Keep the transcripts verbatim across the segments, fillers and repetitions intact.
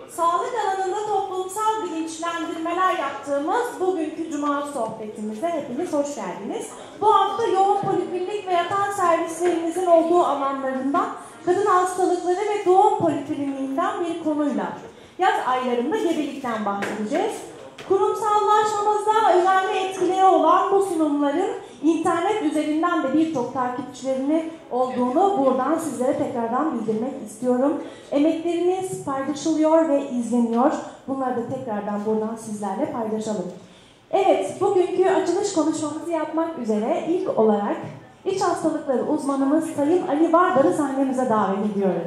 Sağlık alanında toplumsal bilinçlendirmeler yaptığımız bugünkü Cuma sohbetimize hepiniz hoş geldiniz. Bu hafta yoğun poliklinik ve yatan servislerimizin olduğu alanlarından kadın hastalıkları ve doğum polikliniğinden bir konuyla yaz aylarında gebelikten bahsedeceğiz. Kurumsallaşmamızda önemli etkileri olan bu sunumların internet üzerinden de birçok takipçilerini olduğunu buradan sizlere tekrardan bildirmek istiyorum. Emekleriniz paylaşılıyor ve izleniyor. Bunları da tekrardan buradan sizlerle paylaşalım. Evet, bugünkü açılış konuşmamızı yapmak üzere ilk olarak iç hastalıkları uzmanımız Sayın Ali Vardar'ı sahnemize davet ediyorum.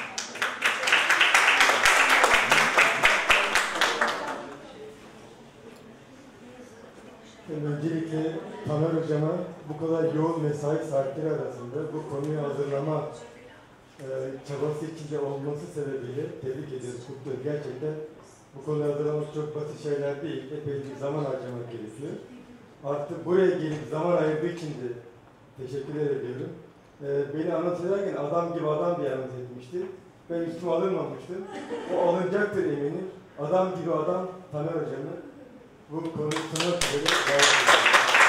Öncelikle Taner Hocam'a bu kadar yoğun mesai saatleri arasında bu konuyu hazırlama e, çabası içinde olması sebebiyle tebrik ediyoruz, kutluyoruz. Gerçekten bu konuyu hazırlamak çok basit şeyler değil. Epey bir zaman harcamak gerekiyor. Artık buraya gelip zaman ayırdığı için de teşekkür ediyorum. E, beni anons ederken adam gibi adam diye anons etmişti. Ben üstüme alınmamıştım. O alınacaktır eminim. Adam gibi adam Taner Hocam'ı bu konuyu sunmak üzere davet ediyorum.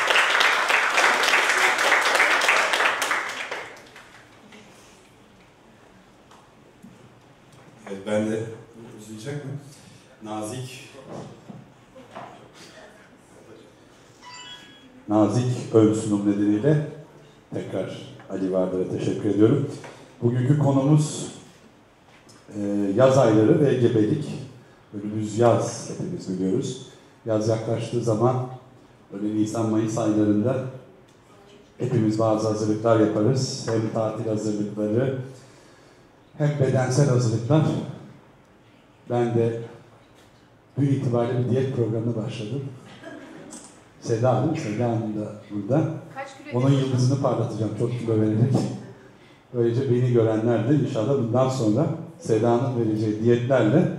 Evet, ben de uzayacak mı? Nazik Nazik ön sunum nedeniyle tekrar Ali Vardar'a teşekkür ediyorum. Bugünkü konumuz e, yaz ayları ve gebelik. Önümüz yaz, hepimiz biliyoruz. Yaz yaklaştığı zaman böyle Nisan-Mayıs aylarında hepimiz bazı hazırlıklar yaparız. Hem tatil hazırlıkları hem bedensel hazırlıklar. Ben de dün itibariyle bir diyet programına başladım. Seda Hanım, Seda Hanım da burada. Onun yıldızını parlatacağım çok kilo vererek. Böylece beni görenler de inşallah bundan sonra Seda'nın vereceği diyetlerle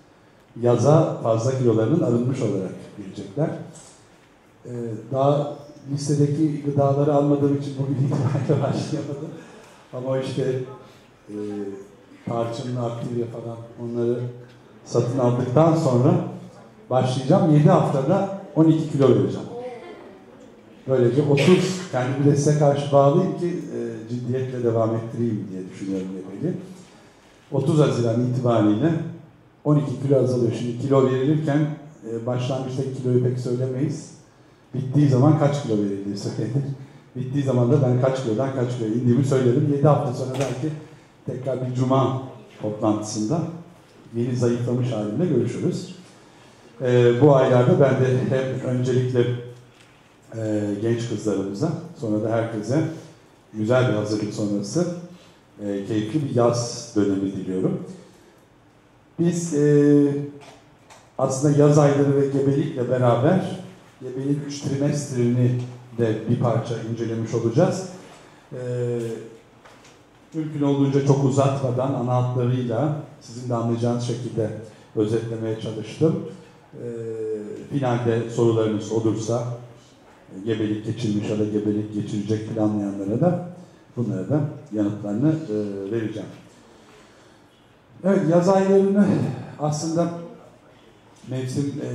yaza fazla kilolarının alınmış olarak girecekler. Ee, daha listedeki gıdaları almadığım için bugün itibariyle başlayamadım. Ama işte e, tarçınlı aktivya falan onları satın aldıktan sonra başlayacağım. yedi haftada on iki kilo vereceğim. Böylece otuz, kendimi de size karşı bağlayayım ki e, ciddiyetle devam ettireyim diye düşünüyorum epeyce. otuz Haziran itibariyle on iki kilo azalıyor. Şimdi kilo verilirken e, başlangıçtaki kiloyu pek söylemeyiz. Bittiği zaman kaç kilo verildiği söylenir. Bittiği zaman da ben kaç kilodan kaç kiloya indiğimi söyledim. yedi hafta sonra belki tekrar bir cuma toplantısında yeni zayıflamış halimle görüşürüz. E, bu aylarda ben de hep öncelikle e, genç kızlarımıza, sonra da herkese güzel bir hazırlık sonrası e, keyifli bir yaz dönemi diliyorum. Biz e, aslında yaz ayları ve gebelikle beraber gebeliğin üç trimestrini de bir parça incelemiş olacağız. E, mümkün olduğunca çok uzatmadan ana hatlarıyla sizin de anlayacağınız şekilde özetlemeye çalıştım. E, finalde sorularınız olursa gebelik geçirmiş ya da gebelik geçirecek planlayanlara da bunlara da yanıtlarını e, vereceğim. Evet, yaz aylarını aslında mevsim e,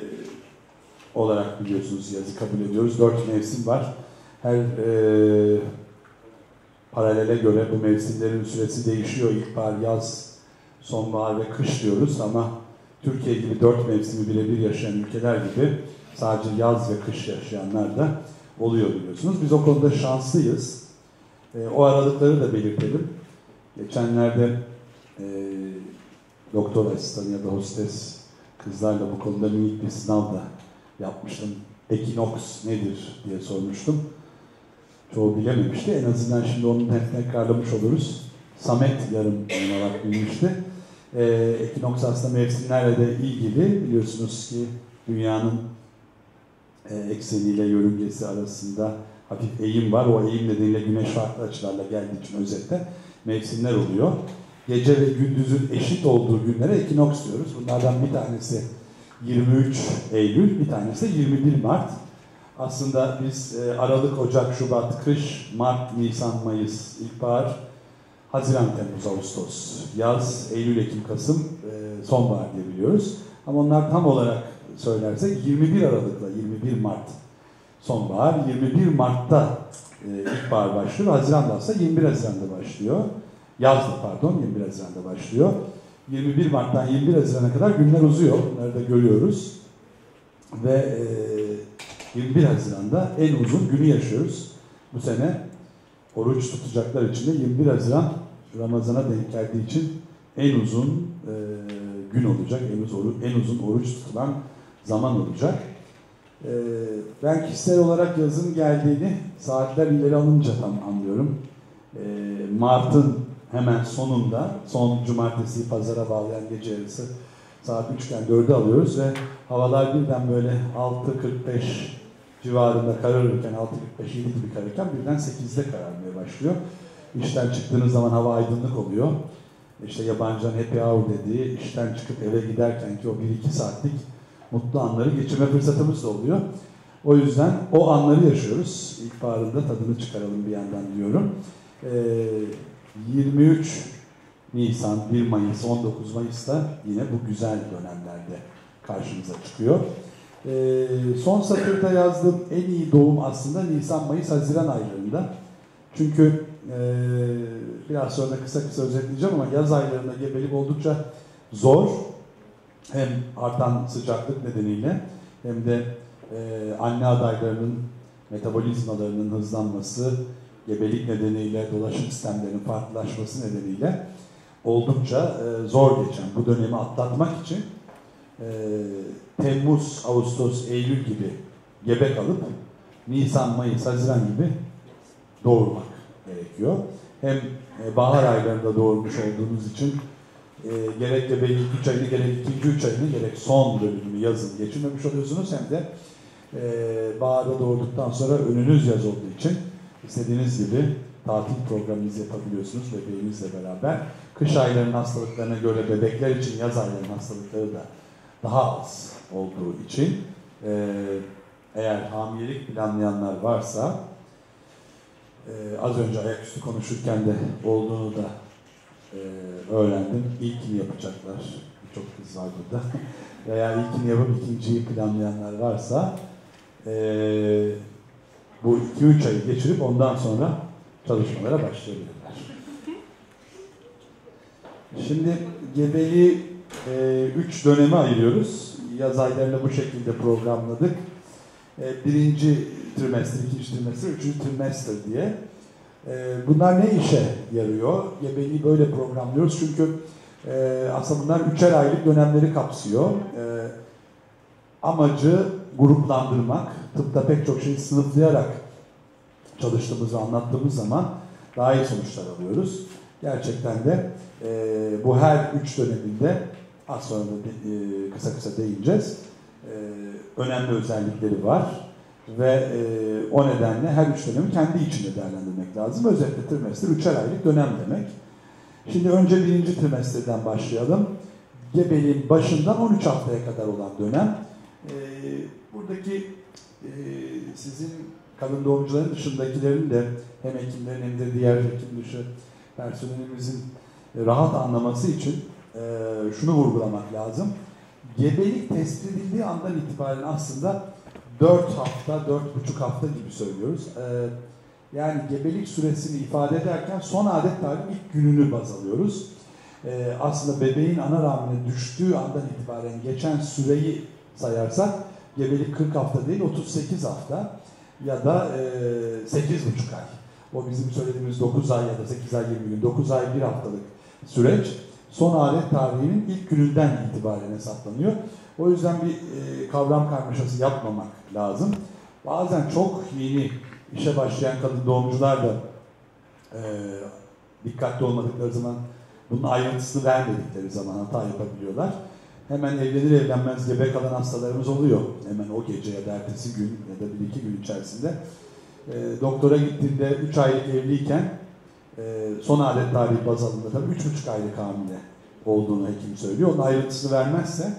olarak biliyorsunuz yazı kabul ediyoruz. Dört mevsim var. Her e, paralele göre bu mevsimlerin süresi değişiyor. İlkbahar, yaz, sonbahar ve kış diyoruz ama Türkiye gibi dört mevsimi birebir yaşayan ülkeler gibi sadece yaz ve kış yaşayanlar da oluyor biliyorsunuz. Biz o konuda şanslıyız. E, o aralıkları da belirtelim. Geçenlerde e, doktor asistanı ya da hostes kızlarla bu konuda minik bir sınav da yapmıştım. Ekinoks nedir diye sormuştum. Çoğu bilememişti. En azından şimdi onu hep tekrarlamış oluruz. Samet yarım olarak bilmişti. E, ekinoks aslında mevsimlerle de ilgili. Biliyorsunuz ki dünyanın e, ekseniyle yörüngesi arasında hafif eğim var. O eğim nedeniyle güneş farklı açılarla geldiği için özetle mevsimler oluyor. Gece ve gündüzün eşit olduğu günlere ekinoks diyoruz. Bunlardan bir tanesi yirmi üç Eylül, bir tanesi de yirmi bir Mart. Aslında biz e, Aralık, Ocak, Şubat, kış, Mart, Nisan, Mayıs, ilkbahar, Haziran, Temmuz, Ağustos, yaz, Eylül, Ekim, Kasım, e, sonbahar diye biliyoruz. Ama onlar tam olarak söylersek yirmi bir Aralık'la yirmi bir Mart sonbahar, yirmi bir Mart'ta e, ilkbahar başlıyor. Haziran'da aslında yirmi bir Haziran'da başlıyor. Yazda pardon yirmi bir Haziran'da başlıyor. yirmi bir Mart'tan yirmi bir Haziran'a kadar günler uzuyor. Bunları da görüyoruz. Ve e, yirmi bir Haziran'da en uzun günü yaşıyoruz. Bu sene oruç tutacaklar için de yirmi bir Haziran Ramazan'a denk geldiği için en uzun e, gün olacak. En uzun, en uzun oruç tutulan zaman olacak. E, ben kişisel olarak yazın geldiğini saatler ileri alınca tam anlıyorum. E, Mart'ın hemen sonunda, son cumartesi pazara bağlayan gece yarısı saat üçten dörde alıyoruz ve havalar birden böyle altı kırk beş civarında kararırken, altı kırk beş yedi gibi kararırken birden sekizde kararmaya başlıyor. İşten çıktığınız zaman hava aydınlık oluyor. İşte yabancıların happy hour dediği, işten çıkıp eve giderken ki o bir iki saatlik mutlu anları geçirme fırsatımız da oluyor. O yüzden o anları yaşıyoruz. İlkbaharında tadını çıkaralım bir yandan diyorum. Ee, yirmi üç Nisan, bir Mayıs, on dokuz Mayıs'ta yine bu güzel dönemlerde karşımıza çıkıyor. Ee, son satırda yazdığım en iyi doğum aslında Nisan, Mayıs, Haziran aylarında. Çünkü e, biraz sonra kısa kısa özetleyeceğim ama yaz aylarında gebelik oldukça zor. Hem artan sıcaklık nedeniyle hem de e, anne adaylarının metabolizmalarının hızlanması, gebelik nedeniyle dolaşım sistemlerinin farklılaşması nedeniyle oldukça e, zor geçen bu dönemi atlatmak için e, Temmuz, Ağustos, Eylül gibi gebe kalıp Nisan, Mayıs, Haziran gibi doğurmak gerekiyor. Hem e, bahar aylarında doğurmuş olduğunuz için e, gerek gebeliğin ilk üç ayını, gerek ikinci üç ayını, gerek son bölümünü yazın geçirmemiş oluyorsunuz. Hem de e, baharda doğurduktan sonra önünüz yaz olduğu için istediğiniz gibi tatil programınızı yapabiliyorsunuz bebeğinizle beraber. Kış aylarının hastalıklarına göre bebekler için yaz aylarının hastalıkları da daha az olduğu için e, eğer hamilelik planlayanlar varsa e, az önce ayaküstü konuşurken de olduğunu da e, öğrendim. İlkini yapacaklar. Çok kız var burada. Veya ilkini yapıp ikinciyi planlayanlar varsa e, bu iki üç ayı geçirip ondan sonra çalışmalara başlayabilirler. Şimdi gebeliği e, üç döneme ayırıyoruz. Yaz aylarını bu şekilde programladık. E, birinci trimester, ikinci trimester, üçüncü trimester diye. E, bunlar ne işe yarıyor? Gebeliği böyle programlıyoruz çünkü e, aslında bunlar üçer aylık dönemleri kapsıyor. E, amacı gruplandırmak, tıpta pek çok şeyi sınıflayarak çalıştığımızı anlattığımız zaman daha iyi sonuçlar alıyoruz. Gerçekten de e, bu her üç döneminde az sonra da e, kısa kısa değineceğiz. E, önemli özellikleri var ve e, o nedenle her üç dönemi kendi içinde değerlendirmek lazım. Özetle trimester üçer aylık dönem demek. Şimdi önce birinci trimesterden başlayalım. Gebeliğin başından on üç haftaya kadar olan dönem. E, buradaki e, sizin kadın doğumcuların dışındakilerin de hem hekimlerin hem de diğer hekim dışı personelimizin rahat anlaması için e, şunu vurgulamak lazım. Gebelik tespit edildiği andan itibaren aslında dört hafta, dört buçuk hafta gibi söylüyoruz. E, yani gebelik süresini ifade ederken son adet tarihi ilk gününü baz alıyoruz. E, aslında bebeğin ana rahmine düştüğü andan itibaren geçen süreyi sayarsak gebelik kırk hafta değil otuz sekiz hafta ya da e, sekiz buçuk ay. O bizim söylediğimiz dokuz ay ya da sekiz ay yirmi gün, dokuz ay bir haftalık süreç son adet tarihinin ilk gününden itibaren hesaplanıyor. O yüzden bir e, kavram karmaşası yapmamak lazım. Bazen çok yeni işe başlayan kadın doğumcular da e, dikkatli olmadıkları zaman bunun ayrıntısını vermedikleri zaman hata yapabiliyorlar. Hemen evlenir evlenmez gebe kalan hastalarımız oluyor. Hemen o gece ya da ertesi gün ya da bir iki gün içerisinde. E, doktora gittiğinde üç aylık evliyken e, son adet tarihi baz alındığında tabii üç buçuk aylık hamile olduğunu hekim söylüyor. Onun ayrıntısını vermezse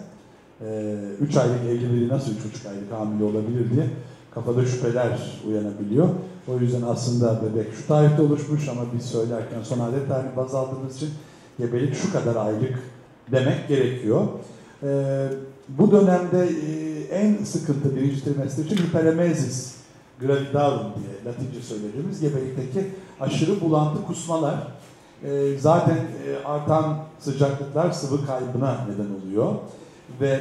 üç e, aylık evli biri nasıl üç buçuk aylık hamile olabilir diye kafada şüpheler uyanabiliyor. O yüzden aslında bebek şu tarihte oluşmuş ama biz söylerken son adet tarihi baz aldığımız için gebelik şu kadar aylık demek gerekiyor. E, bu dönemde e, en sıkıntı birinci trimester için hiperemezis gravidarum diye Latince söylediğimiz gebelikteki aşırı bulantı kusmalar. E, zaten e, artan sıcaklıklar sıvı kaybına neden oluyor ve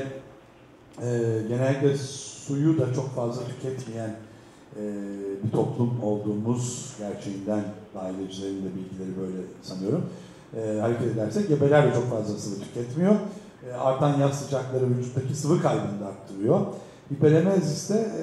e, genellikle suyu da çok fazla tüketmeyen e, bir toplum olduğumuz gerçeğinden ailecilerin de bilgileri böyle sanıyorum. E, hareket edersek gebeler de çok fazla sıvı tüketmiyor. E, artan yaz sıcakları vücuttaki sıvı kaybını da arttırıyor. Hiperemeziste e,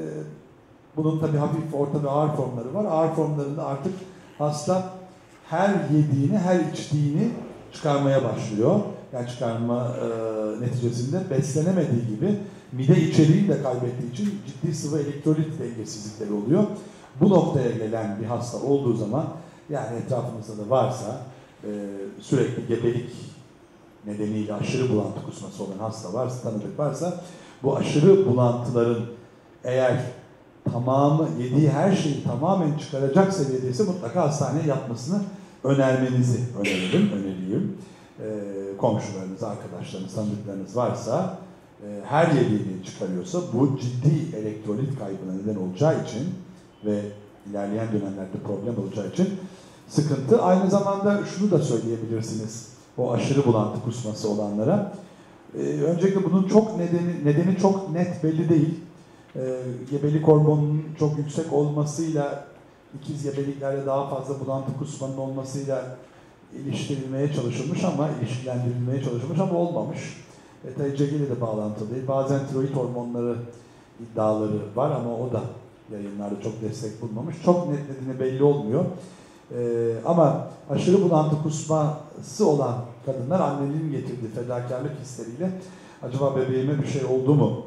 bunun tabii hafif, orta ve ağır formları var. Ağır formlarında artık hasta her yediğini, her içtiğini çıkarmaya başlıyor. Yani çıkarma e, neticesinde beslenemediği gibi mide içeriğini de kaybettiği için ciddi sıvı elektrolit dengesizlikleri oluyor. Bu noktaya gelen bir hasta olduğu zaman, yani etrafımızda da varsa e, sürekli gebelik nedeniyle aşırı bulantı kusması olan hasta varsa, tanıdık varsa, bu aşırı bulantıların eğer tamamı, yediği her şeyi tamamen çıkaracak seviyedeyse mutlaka hastaneye yatmasını önermenizi öneririm, öneriyim. E, komşularınız, arkadaşlarınız, tanıdıklarınız varsa e, her yediğini çıkarıyorsa bu ciddi elektrolit kaybına neden olacağı için ve ilerleyen dönemlerde problem olacağı için sıkıntı. Aynı zamanda şunu da söyleyebilirsiniz o aşırı bulantı kusması olanlara. E, öncelikle bunun çok nedeni, nedeni çok net belli değil. E, gebelik hormonunun çok yüksek olmasıyla, ikiz gebeliklerde daha fazla bulantı kusmanın olmasıyla ilişkilendirilmeye çalışılmış ama ilişkilendirilmeye çalışılmış ama olmamış. E, T C G ile de bağlantılı değil. Bazen tiroid hormonları iddiaları var ama o da yayınlarda çok destek bulmamış. Çok net nedeni belli olmuyor. E, ama aşırı bulantı kusması olan kadınlar annenin getirdiği fedakarlık hisleriyle acaba bebeğime bir şey oldu mu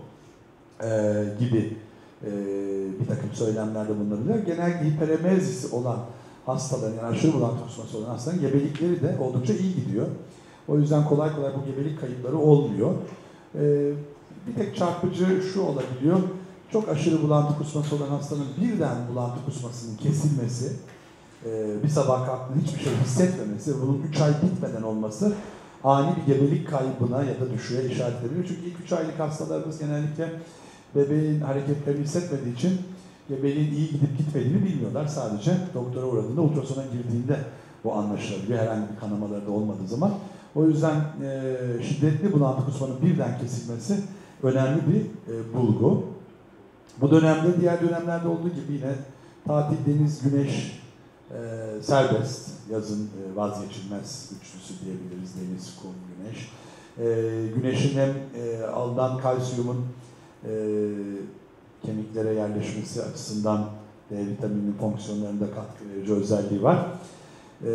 e, gibi e, bir takım söylemlerde bulunabilir. Genellikle hiperemezisi olan hastaların, yani aşırı bulantı kusması olan hastaların gebelikleri de oldukça iyi gidiyor. O yüzden kolay kolay bu gebelik kayıpları olmuyor. Ee, bir tek çarpıcı şu olabiliyor, çok aşırı bulantı kusması olan hastanın birden bulantı kusmasının kesilmesi, e, bir sabah kalktığında hiçbir şey hissetmemesi, bunun üç ay bitmeden olması ani bir gebelik kaybına ya da düşüğe işaret ediyor. Çünkü ilk üç aylık hastalarımız genellikle bebeğin hareketlerini hissetmediği için gebeliğin iyi gidip gitmediğini bilmiyorlar. Sadece doktora uğradığında, ultrasona girdiğinde bu anlaşılabiliyor. Herhangi bir kanamaları da olmadığı zaman. O yüzden e, şiddetli bulantı kusmanın birden kesilmesi önemli bir e, bulgu. Bu dönemde diğer dönemlerde olduğu gibi yine tatil, deniz, güneş e, serbest. Yazın e, vazgeçilmez üçlüsü diyebiliriz. Deniz, kum, güneş. E, güneşin hem e, alınan kalsiyumun e, kemiklere yerleşmesi açısından D vitamininin fonksiyonlarında katkı verici özelliği var. E,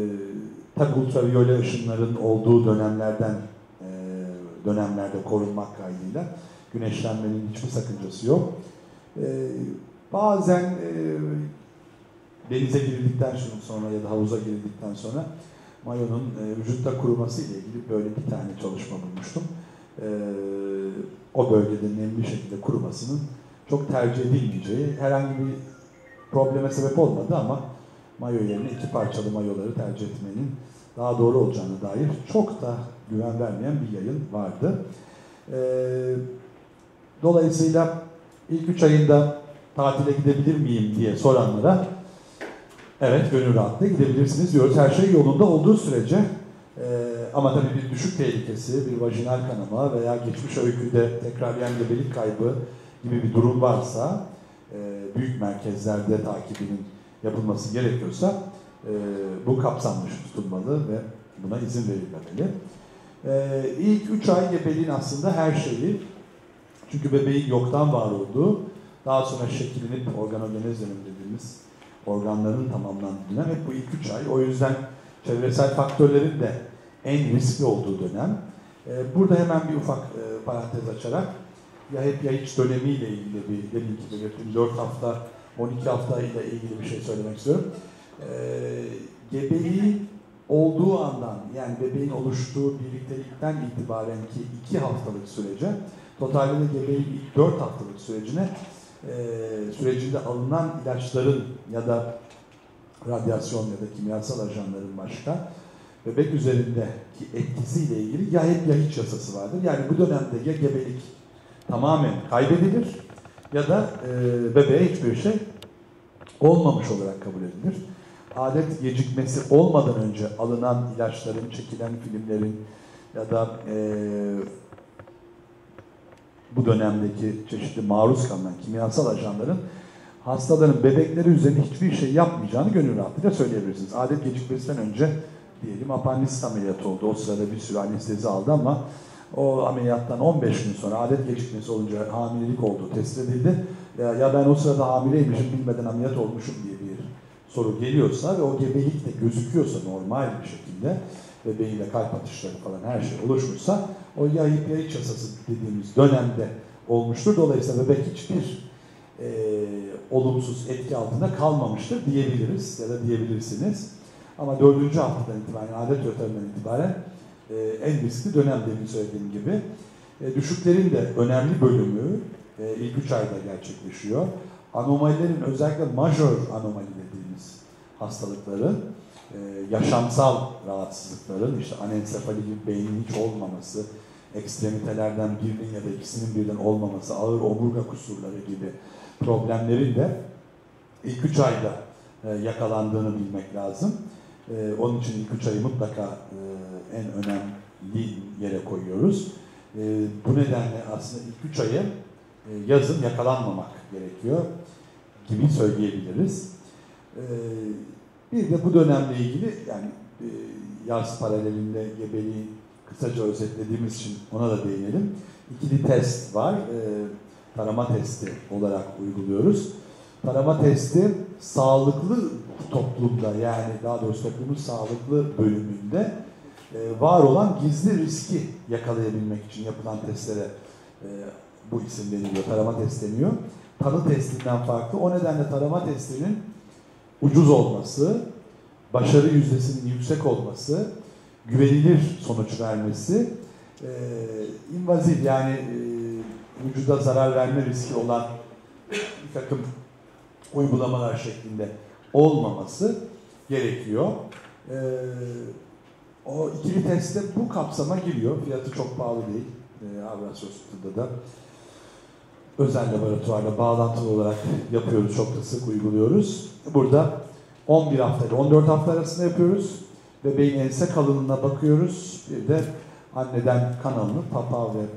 tabi ultraviyole ışınların olduğu dönemlerden e, dönemlerde korunmak kaydıyla güneşlenmenin hiçbir sakıncası yok. E, bazen e, denize girildikten sonra ya da havuza girildikten sonra mayonun e, vücutta kuruması ile ilgili böyle bir tane çalışma bulmuştum. E, o bölgede nemli şekilde kurumasının çok tercih edilmeyeceği, herhangi bir probleme sebep olmadı ama mayo yerine iki parçalı mayoları tercih etmenin daha doğru olacağına dair çok da güven vermeyen bir yayın vardı. Ee, dolayısıyla ilk üç ayında tatile gidebilir miyim diye soranlara evet, gönül rahatlıkla gidebilirsiniz diyoruz. Her şey yolunda olduğu sürece e, ama tabii bir düşük tehlikesi, bir vajinal kanama veya geçmiş öyküde tekrarlayan gebelik kaybı gibi bir durum varsa, e, büyük merkezlerde takibinin yapılması gerekiyorsa e, bu kapsamlı tutulmalı ve buna izin verilmemeli. E, ilk üç ay gebeliğin aslında her şeyi, çünkü bebeğin yoktan var olduğu, daha sonra şekillenip organogenez dönemi dediğimiz organların tamamlandığı dönem hep bu ilk üç ay. O yüzden çevresel faktörlerin de en riskli olduğu dönem. E, burada hemen bir ufak e, parantez açarak ya hep ya hiç dönemiyle ilgili bir, demin ki belirttiğim dört hafta, on iki hafta ile ilgili bir şey söylemek istiyorum. Ee, gebeliğin olduğu andan, yani bebeğin oluştuğu birliktelikten itibaren ki iki haftalık sürece, totalde gebeliğin ilk dört haftalık sürecine e, sürecinde alınan ilaçların ya da radyasyon ya da kimyasal ajanların başka bebek üzerindeki etkisiyle ilgili ya hep ya hiç yasası vardır. Yani bu dönemde ya gebelik tamamen kaybedilir ya da e, bebeğe hiçbir şey olmamış olarak kabul edilir. Adet gecikmesi olmadan önce alınan ilaçların, çekilen filmlerin ya da e, bu dönemdeki çeşitli maruz kalınan kimyasal ajanların hastaların bebekleri üzerine hiçbir şey yapmayacağını gönül rahatlığıyla söyleyebilirsiniz. Adet gecikmesinden önce diyelim apandisit ameliyatı oldu. O sırada bir sürü anestezi aldı ama o ameliyattan on beş gün sonra adet gecikmesi olunca hamilelik olduğu tespit edildi. Ya, ya ben o sırada hamileymişim bilmeden ameliyat olmuşum diye bir soru geliyorsa ve o gebelik de gözüküyorsa normal bir şekilde bebeğiyle kalp atışları falan her şey oluşmuşsa o yayıp yayıç yasası dediğimiz dönemde olmuştur. Dolayısıyla bebek hiçbir e, olumsuz etki altında kalmamıştır diyebiliriz ya da diyebilirsiniz. Ama dördüncü haftadan itibaren, adet rötarından itibaren e, en riskli dönem demin söylediğim gibi. E, düşüklerin de önemli bölümü e, ilk üç ayda gerçekleşiyor. Anomalilerin özellikle majör anomali dediğimiz hastalıkların, e, yaşamsal rahatsızlıkların, işte anensefali gibi beynin hiç olmaması, ekstremitelerden birinin ya da ikisinin birden olmaması, ağır omurga kusurları gibi problemlerin de ilk üç ayda e, yakalandığını bilmek lazım. E, onun için ilk üç ayı mutlaka e, en önemli yere koyuyoruz. E, bu nedenle aslında ilk üç ayı e, yazın yakalanmamak gerekiyor gibi söyleyebiliriz. E, bir de bu dönemle ilgili yani e, yaz paralelinde gebeliği kısaca özetlediğimiz için ona da değinelim. İkili test var. E, tarama testi olarak uyguluyoruz. Tarama testi sağlıklı toplumda yani daha doğrusu toplumun sağlıklı bölümünde e, var olan gizli riski yakalayabilmek için yapılan testlere e, bu isim veriliyor. Tarama test deniyor. Tanı testinden farklı. O nedenle tarama testinin ucuz olması, başarı yüzdesinin yüksek olması, güvenilir sonuç vermesi, e, invazif yani e, vücuda zarar verme riski olan bir takım uygulamalar şeklinde olmaması gerekiyor. Ee, o ikili testte bu kapsama giriyor. Fiyatı çok pahalı değil. Ee, Avrasya Hospital'da da özel laboratuvarla bağlantılı olarak yapıyoruz. Çok da sık uyguluyoruz. Burada on bir hafta ile on dört hafta arasında yapıyoruz. Bebeğin ense kalınlığına bakıyoruz. Bir de anneden kan alınıp papa ve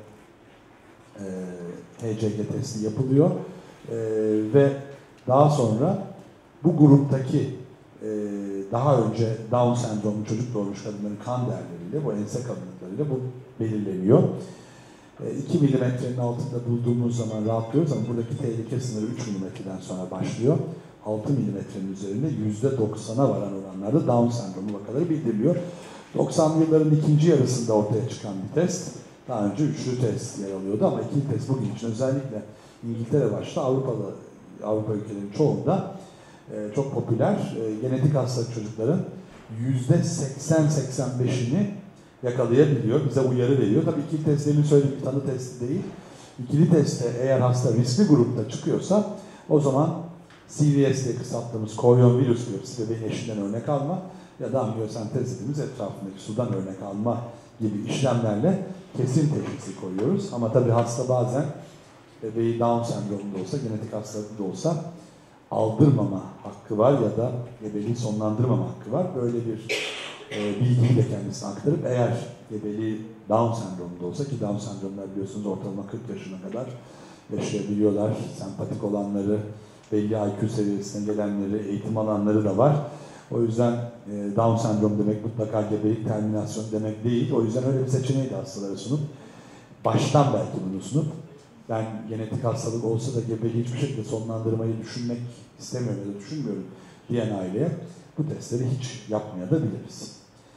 e, H C G testi yapılıyor. E, ve daha sonra bu gruptaki e, daha önce Down sendromlu çocuk doğurmuş kadınların kan değerleriyle, bu ense kalınlıklarıyla bu belirleniyor. E, iki milimetrenin altında bulduğumuz zaman rahatlıyoruz ama buradaki tehlike sınırı üç milimetreden sonra başlıyor. altı milimetrenin üzerinde yüzde doksana varan oranlarda Down sendromu vakaları bildiriliyor. doksanlı yılların ikinci yarısında ortaya çıkan bir test. Daha önce üçlü test yer alıyordu ama ikili test bugün için özellikle İngiltere başta Avrupa'da, Avrupa ülkelerinin çoğunda e, çok popüler. E, genetik hastalık çocukların yüzde seksen seksen beşini yakalayabiliyor. Bize uyarı veriyor. Tabii ikili testlerin söylediğim bir tanı testi değil. İkili testte eğer hasta riskli grupta çıkıyorsa o zaman C V S diye kısalttığımız koryon virüs biyopsi, bebeğin eşinden örnek alma ya da amniyosentez dediğimiz etrafındaki sudan örnek alma gibi işlemlerle kesin teşhisi koyuyoruz. Ama tabii hasta bazen bebeği Down sendromu da olsa, genetik hastalıklı da olsa aldırmama hakkı var ya da gebeliği sonlandırmama hakkı var. Böyle bir e, bilgiyi de kendisine aktarıp eğer gebeliği Down sendromu da olsa ki Down sendromlar biliyorsunuz ortalama kırk yaşına kadar yaşayabiliyorlar. Sempatik olanları, belli I Q seviyesine gelenleri, eğitim alanları da var. O yüzden e, Down sendrom demek mutlaka gebelik terminasyonu demek değil. O yüzden öyle bir seçeneği de hastalara sunup, baştan belki bunu sunup, ben genetik hastalık olsa da gebeliği hiçbir şekilde sonlandırmayı düşünmek istemiyorum ya da düşünmüyorum diyen aileye bu testleri hiç yapmaya da biliriz.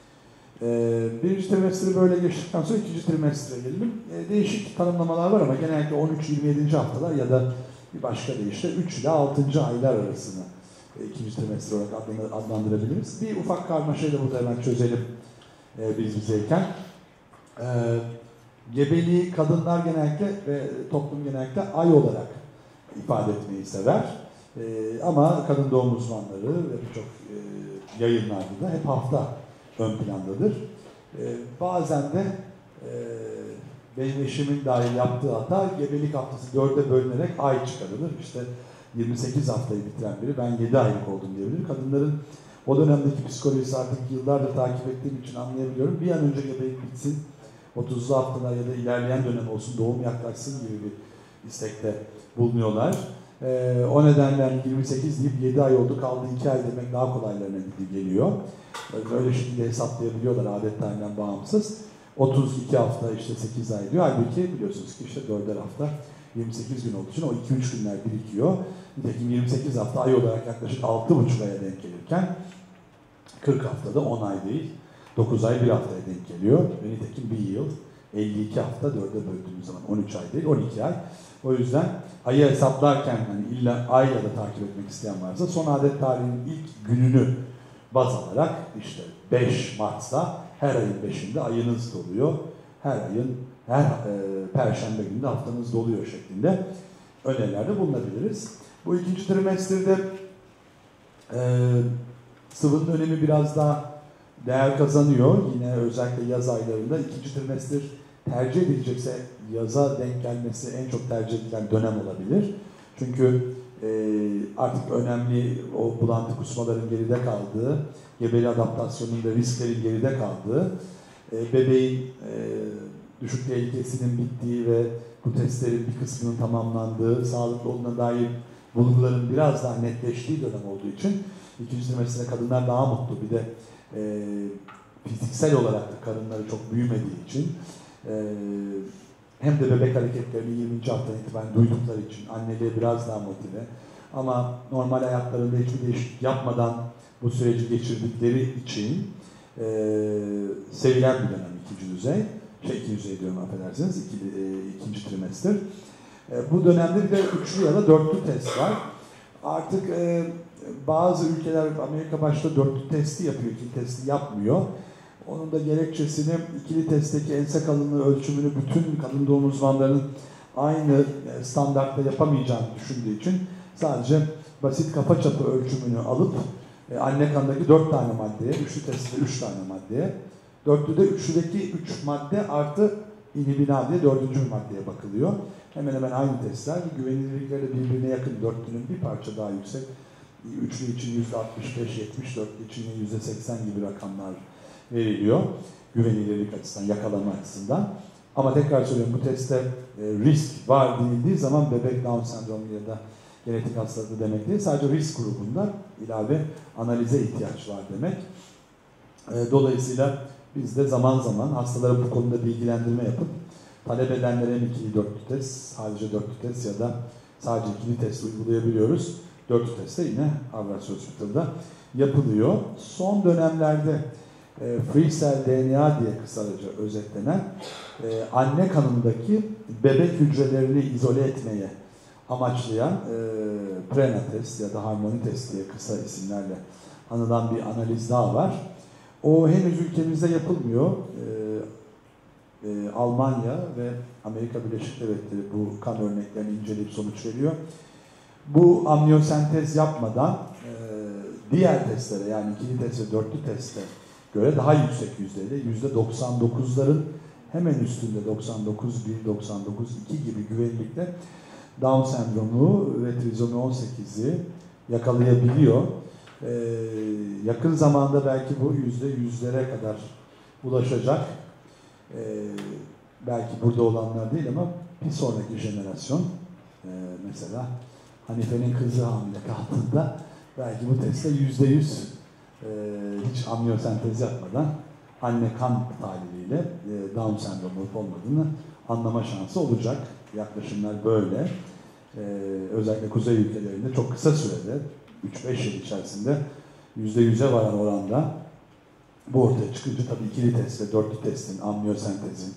Ee, birinci trimestri böyle geçtikten sonra ikinci trimestre gelelim. Ee, değişik tanımlamalar var ama genellikle on üç yirmi yedinci haftalar ya da bir başka deyişle üç ile altıncı aylar arasını e, ikinci trimestre olarak adlandırabiliriz. Bir ufak karmaşayı da burada hemen çözelim e, biz bizeyken. Ee, Gebeliği kadınlar genellikle ve toplum genellikle ay olarak ifade etmeyi sever. Ee, ama kadın doğum uzmanları ve birçok e, yayınlarda da hep hafta ön plandadır. E, bazen de e, benim eşimin dahil yaptığı hata gebelik haftası dörde bölünerek ay çıkarılır. İşte yirmi sekiz haftayı bitiren biri ben yedi aylık oldum diyebilir. Kadınların o dönemdeki psikolojisi artık yıllardır takip ettiğim için anlayabiliyorum. Bir an önce gebelik bitsin, otuzlu haftalar ya da ilerleyen dönem olsun, doğum yaklaşsın gibi bir istekte bulunuyorlar. Ee, o nedenle yani yirmi sekiz deyip yedi ay oldu kaldı iki ay demek daha kolaylarına geliyor. Öyle şekilde hesaplayabiliyorlar adetlerinden bağımsız. otuz iki hafta işte sekiz ay diyor. Halbuki biliyorsunuz ki işte dörder hafta yirmi sekiz gün olduğu için o iki üç günler birikiyor. Nitekim yirmi sekiz hafta ay olarak yaklaşık altı buçuk aya denk gelirken kırk haftada on ay değil, dokuz ay bir haftaya denk geliyor. Ve nitekim bir yıl elli iki hafta dörde böldüğümüz zaman on üç ay değil, on iki ay. O yüzden ayı hesaplarken hani illa ayla da takip etmek isteyen varsa son adet tarihinin ilk gününü baz alarak işte beş Mart'ta her ayın beşinde ayınız doluyor. Her ayın her e, perşembe günü haftanız doluyor şeklinde önerilerde bulunabiliriz. Bu ikinci trimesterde e, sıvının önemi biraz daha değer kazanıyor. Yine özellikle yaz aylarında ikinci trimester tercih edilecekse yaza denk gelmesi en çok tercih edilen dönem olabilir. Çünkü e, artık önemli o bulantı kusmaların geride kaldığı, gebeli adaptasyonun ve risklerin geride kaldığı, e, bebeğin e, düşük tehlikesinin bittiği ve bu testlerin bir kısmının tamamlandığı, sağlıklı olduğuna dair bulguların biraz daha netleştiği dönem olduğu için ikinci trimestre kadınlar daha mutlu. Bir de e, fiziksel olarak da karınları çok büyümediği için e, hem de bebek hareketlerini yirminci haftadan itibaren duydukları için anneliğe biraz daha motive. Ama normal hayatlarında hiçbir değişiklik yapmadan bu süreci geçirdikleri için e, sevilen bir dönem ikinci düzey. Şey, ikinci düzey diyorum affedersiniz, iki, e, ikinci trimester. E, bu dönemde bir de üçlü ya da dörtlü test var. Artık e, bazı ülkeler Amerika başta dörtlü testi yapıyor, ikili testi yapmıyor. Onun da gerekçesini ikili testteki ense kalınlığı ölçümünü bütün kadın doğum uzmanlarının aynı standartta yapamayacağını düşündüğü için sadece basit kafa çapı ölçümünü alıp e, anne kanındaki dört tane maddeye, üçlü testte üç tane maddeye, dörtlüde üçlüdeki üç madde artı inhibina diye dördüncü bir maddeye bakılıyor. Hemen hemen aynı testler, güvenilirlikleri de birbirine yakın, dörtlünün bir parça daha yüksek. Üçlü için yüzde altmış beş yetmiş, dörtlü için yüzde seksen gibi rakamlar veriliyor. Güvenilirlik açısından, yakalama açısından. Ama tekrar söylüyorum bu testte e, risk var denildiği zaman bebek Down sendromu ya da genetik hastalığı demek değil. Sadece risk grubunda ilave analize ihtiyaç var demek. E, dolayısıyla biz de zaman zaman hastalara bu konuda bilgilendirme yapıp talep edenlere hem ikili dörtlü test, sadece dörtlü test ya da sadece ikili test uygulayabiliyoruz. Dörtlü test de yine Harvard Hospital'da yapılıyor. Son dönemlerde e, Free Cell D N A diye kısaca özetlenen e, anne kanındaki bebek hücrelerini izole etmeye amaçlayan e, Prena test ya da Harmony test diye kısa isimlerle anılan bir analiz daha var. O henüz ülkemizde yapılmıyor. E, e, Almanya ve Amerika Birleşik Devletleri bu kan örneklerini inceleyip sonuç veriyor. Bu amniyosentez yapmadan e, diğer testlere yani ikili test ve dörtlü teste göre daha yüksek yüzdeyle yüzde doksan dokuzların hemen üstünde doksan dokuz bir doksan dokuz iki gibi güvenlikle Down sendromu ve trizomi on sekizi yakalayabiliyor. Ee, yakın zamanda belki bu yüzde yüzlere kadar ulaşacak. Ee, belki burada olanlar değil ama bir sonraki jenerasyon e, mesela Hanife'nin kızı hamile kaldığında belki bu testte yüzde yüz e, hiç amniyosentez yapmadan anne kan tahliliyle e, Down sendromu olup olmadığını anlama şansı olacak. Yaklaşımlar böyle. Ee, özellikle kuzey ülkelerinde çok kısa sürede üç beş yıl içerisinde yüzde yüze varan oranda bu ortaya çıkınca tabii ikili test ve dörtlü testin, amniyosentezin,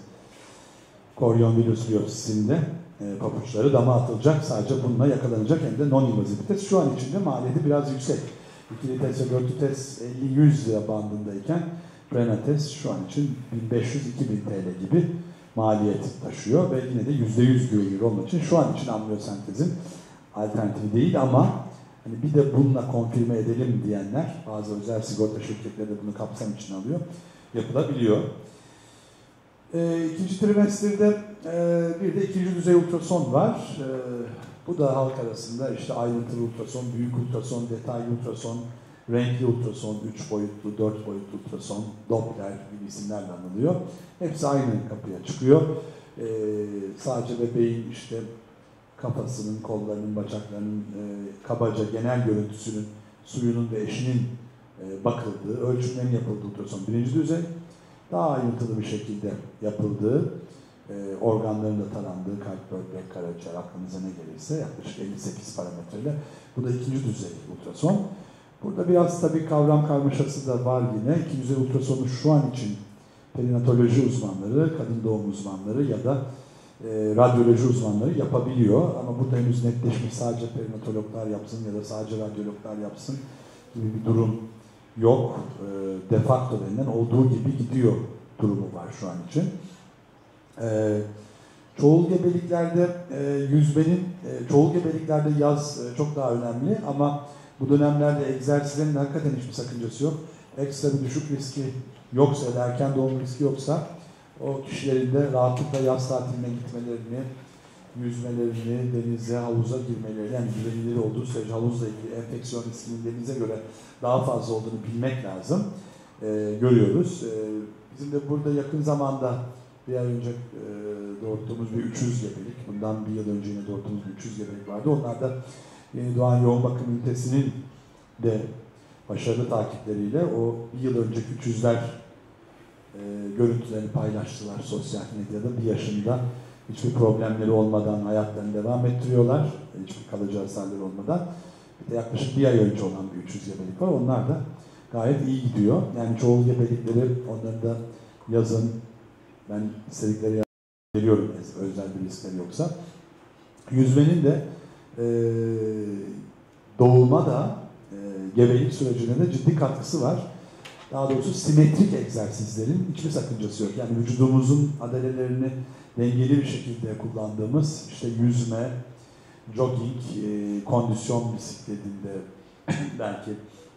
koryon virüs biyopsisinde e, pabuçları dama atılacak. Sadece bununla yakalanacak hem de non-invasive bir test. Şu an içinde maliyeti biraz yüksek. İkili test ve dörtlü test elli yüz lira bandındayken Prena test şu an için bin beş yüz iki bin T L gibi maliyet taşıyor ve yine de yüzde yüz güvenilir olmak için şu an için amniyosentezin alternatifi değil ama hani bir de bununla konfirme edelim diyenler, bazı özel sigorta şirketleri de bunu kapsam içine alıyor, yapılabiliyor. E, ikinci trimesterde e, bir de ikinci düzey ultrason var. E, bu da halk arasında işte ayrıntılı ultrason, büyük ultrason, detaylı ultrason, renkli ultrason, üç boyutlu, dört boyutlu ultrason, Doppler gibi isimlerle anılıyor. Hepsi aynı kapıya çıkıyor. Ee, sadece bebeğin işte kafasının, kollarının, bacaklarının e, kabaca genel görüntüsünün, suyunun ve eşinin e, bakıldığı, ölçümlerin yapıldığı ultrason birinci düzey. Daha ayrıntılı bir şekilde yapıldığı, e, organların da tarandığı, kalp, böbrek, karaciğer, aklınıza ne gelirse yaklaşık elli sekiz parametreyle. Bu da ikinci düzey ultrason. Burada biraz tabii kavram karmaşası da var yine. İkinci düzey ultrasonu şu an için perinatoloji uzmanları, kadın doğum uzmanları ya da e, radyoloji uzmanları yapabiliyor. Ama burada henüz netleşmiş sadece perinatologlar yapsın ya da sadece radyologlar yapsın gibi bir durum yok. E, de facto denilen olduğu gibi gidiyor durumu var şu an için. E, çoğul gebeliklerde e, yüzmenin, e, çoğul gebeliklerde yaz e, çok daha önemli ama bu dönemlerde egzersizlerin hakikaten hiçbir sakıncası yok. Ekstra bir düşük riski yoksa, ya da erken doğum riski yoksa o kişilerin de rahatlıkla yaz tatiline gitmelerini, yüzmelerini, denize, havuza girmelerini, yani güvenilir olduğu sürece havuzla ilgili enfeksiyon riskinin denize göre daha fazla olduğunu bilmek lazım. Ee, görüyoruz. Ee, bizim de burada yakın zamanda bir ay önce e, doğurttuğumuz bir üç yüz gebelik, bundan bir yıl önce yine doğurttuğumuz bir üç yüz gebelik vardı. Onlar da Yeni Doğan Yoğun Bakım Ünitesi'nin de başarılı takipleriyle o bir yıl önceki üç yüzler e, görüntülerini paylaştılar sosyal medyada. Bir yaşında hiçbir problemleri olmadan hayatlarını devam ettiriyorlar. Hiçbir kalıcı hasarları olmadan. Bir de yaklaşık bir ay önce olan bir üç yüz gebelik var. Onlar da gayet iyi gidiyor. Yani çoğu gebelikleri onların da yazın ben istedikleri geliyorum özel bir riskleri yoksa. Yüzmenin de e, doğuma da e, gebelik sürecine de ciddi katkısı var. Daha doğrusu simetrik egzersizlerin hiçbir sakıncası yok. Yani vücudumuzun adalelerini dengeli bir şekilde kullandığımız işte yüzme, jogging, e, kondisyon bisikletinde belki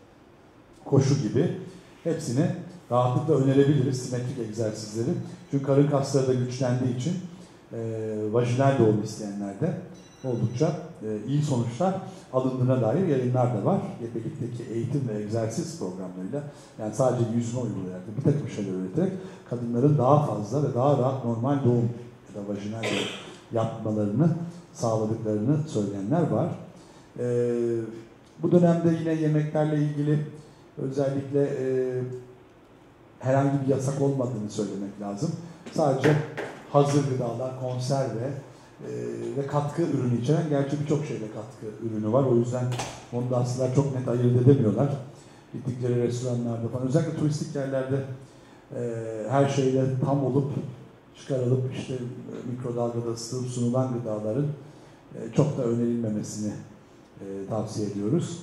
koşu gibi hepsini rahatlıkla önerebiliriz simetrik egzersizleri. Çünkü karın kasları da güçlendiği için e, vajinal doğum isteyenlerde oldukça e, iyi sonuçlar alındığına dair yayınlar da var. Gebelikteki eğitim ve egzersiz programlarıyla, yani sadece yüzme uygulayarak, bir takım şeyler öğreterek kadınların daha fazla ve daha rahat normal doğum ya da vajinal doğum yapmalarını sağladıklarını söyleyenler var. E, bu dönemde yine yemeklerle ilgili özellikle e, herhangi bir yasak olmadığını söylemek lazım. Sadece hazır gıdalar, konserve e, ve katkı ürünü içeren, gerçi birçok şeyde katkı ürünü var. O yüzden onu da aslında çok net ayırt edemiyorlar. Gittikleri restoranlarda falan, özellikle turistik yerlerde e, her şeyle tam olup çıkarılıp işte e, mikrodalgada ısıtılıp sunulan gıdaların e, çok da önerilmemesini e, tavsiye ediyoruz.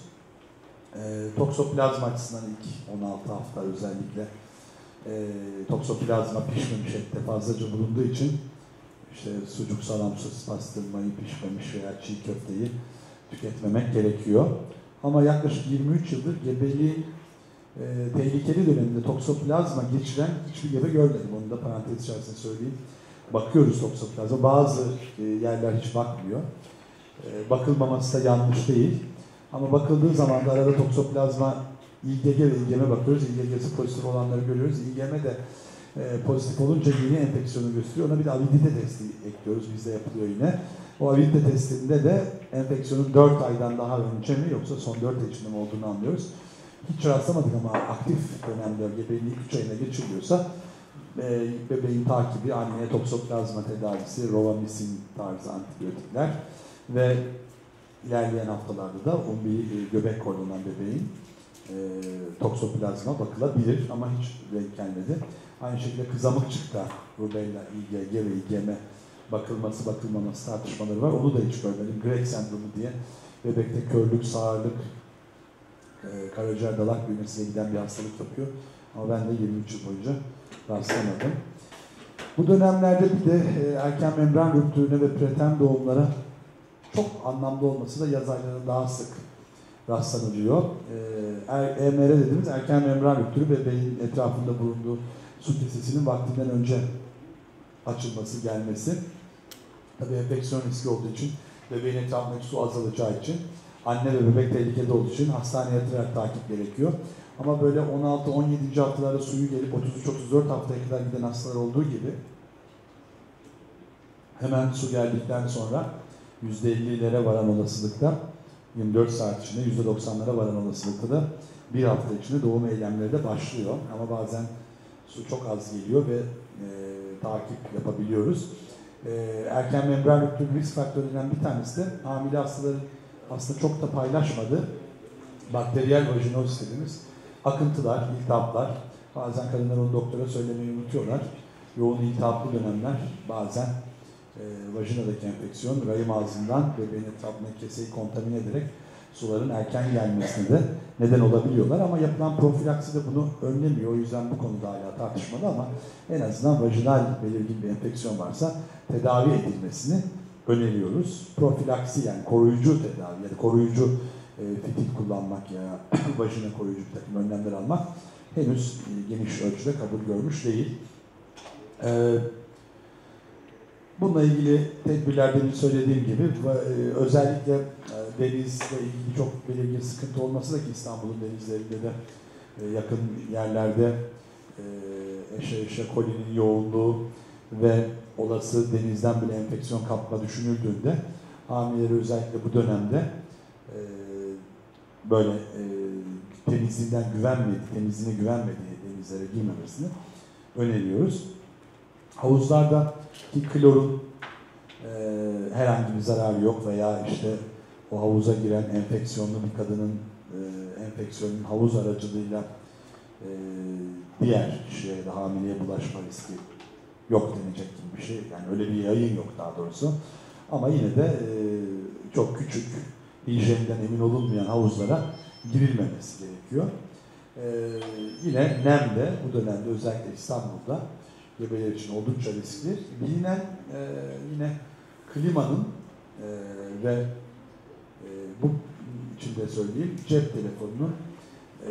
E, toksoplazma açısından ilk on altı hafta özellikle e, toksoplazma pişmemiş ette fazlaca bulunduğu için işte sucuk, salam, sos, pastırmayı, pişmemiş veya çiğ köfteyi tüketmemek gerekiyor. Ama yaklaşık yirmi üç yıldır gebeliğin e, tehlikeli döneminde toksoplazma geçiren hiçbir gebe görmedim. Onu da parantez içerisinde söyleyeyim. Bakıyoruz toksoplazma. Bazı e, yerler hiç bakmıyor. E, bakılmaması da yanlış değil. Ama bakıldığı zaman da arada toksoplazma İ G G ve İ G M bakıyoruz. İ G G'si pozitif olanları görüyoruz. İ G M de e, pozitif olunca yeni enfeksiyonu gösteriyor. Ona bir de avidite testi ekliyoruz. Bizde yapılıyor yine. O avidite testinde de enfeksiyonun dört aydan daha önce mi yoksa son dört ay içinde mi olduğunu anlıyoruz. Hiç rastlamadık ama aktif dönemde gebeliğin ilk üç ayına geçiliyorsa e, bebeğin takibi, anneye toksoplazma tedavisi, Rovamisin tarzı antibiyotikler ve ilerleyen haftalarda da o bir göbek korunan bebeğin e, toksoplazma bakılabilir ama hiç renk gelmedi. Aynı şekilde kızamıkçıkta rubella, İ G G ve İ G M bakılması bakılmaması tartışmaları var. Onu da hiç görmedim. Greg sendromu diye bebekte körlük, sağırlık, e, karaciğer dalak büyümesiyle giden bir hastalık yapıyor. Ama ben de yirmi üç yıl boyunca rastlamadım. Bu dönemlerde bir de e, erken membran rüptürüne ve preterm doğumlara çok anlamlı olması da yaz aylarında daha sık rastlanılıyor. E M R dediğimiz erken membran rüptürü bebeğin etrafında bulunduğu su kesesinin vaktinden önce açılması, gelmesi. Tabii enfeksiyon riski olduğu için, bebeğin etrafındaki su azalacağı için, anne ve bebek tehlikede olduğu için hastaneye yatırarak takip gerekiyor. Ama böyle on altı on yedinci haftalarda suyu gelip otuz üç otuz dört haftaya kadar giden hastalar olduğu gibi hemen su geldikten sonra yüzde ellilere varan olasılıkta, yirmi dört saat içinde yüzde doksanlara varan olasılıkta da bir hafta içinde doğum eylemleri de başlıyor. Ama bazen su çok az geliyor ve e, takip yapabiliyoruz. E, erken membran rüptürü risk faktörlerinden bir tanesi de hamile hastaların aslında çok da paylaşmadığı bakteriyel vajinoz dediğimiz akıntılar, iltihaplar. Bazen kadınlar onu doktora söylemeyi unutuyorlar. Yoğun iltihaplı dönemler bazen e, vajinadaki enfeksiyon, rahim ağzından bebeğin etrafındaki keseyi kontamine ederek suların erken gelmesine de neden olabiliyorlar. Ama yapılan profilaksi de bunu önlemiyor. O yüzden bu konuda hala tartışmalı ama en azından vajinal belirgin bir enfeksiyon varsa tedavi edilmesini öneriyoruz. Profilaksi yani koruyucu tedavi ya da koruyucu e, fitil kullanmak ya vajina koruyucu bir takım önlemler almak henüz e, geniş ölçüde kabul görmüş değil. E, bununla ilgili tedbirler benim söylediğim gibi e, özellikle e, denizle ilgili çok belirgin sıkıntı olması da ki İstanbul'un denizlerinde de e, yakın yerlerde e, eşe eşe kolinin yoğunluğu ve olası denizden bile enfeksiyon kapma düşünüldüğünde hamileleri özellikle bu dönemde e, böyle e, temizliğinden güvenmediği, temizliğine güvenmediği denizlere girmemesini öneriyoruz. Havuzlarda ki klorun e, herhangi bir zararı yok veya işte o havuza giren enfeksiyonlu bir kadının e, enfeksiyonun havuz aracılığıyla e, diğer kişiye de hamileye bulaşma riski yok denecek gibi bir şey. Yani öyle bir yayın yok daha doğrusu. Ama yine de e, çok küçük, hijyeninden emin olunmayan havuzlara girilmemesi gerekiyor. E, yine nem de bu dönemde özellikle İstanbul'da gebeler için oldukça riskli. Bilinen e, yine klimanın e, ve e, bu içinde söyleyeyim cep telefonunun e,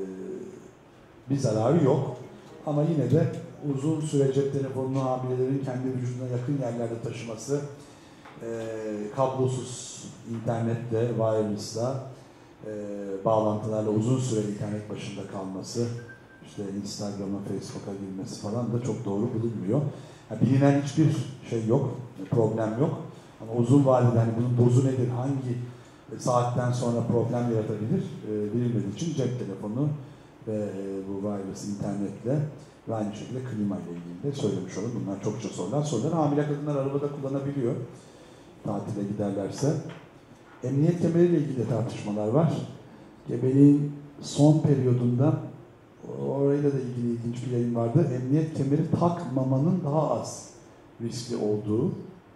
bir zararı yok. Ama yine de uzun süre cep telefonunu hamilelerin kendi vücuduna yakın yerlerde taşıması, e, kablosuz internetle, wireless'la, e, bağlantılarla uzun süre internet başında kalması, işte Instagram'a, Facebook'a girmesi falan da çok doğru bulunmuyor. Yani bilinen hiçbir şey yok, problem yok. Ama uzun vadede hani bunun dozu nedir, hangi saatten sonra problem yaratabilir e, bilinmediği için cep telefonu ve e, bu wireless internetle ve aynı şekilde klima ile ilgili de söylemiş olalım. Bunlar çokça sorulan sorular. Hamile kadınlar arabada kullanabiliyor tatile giderlerse. Emniyet kemeriyle ilgili tartışmalar var. Gebeliğin son periyodunda orayla da ilgili ilginç bir yayın vardı. Emniyet kemeri takmamanın daha az riskli olduğu,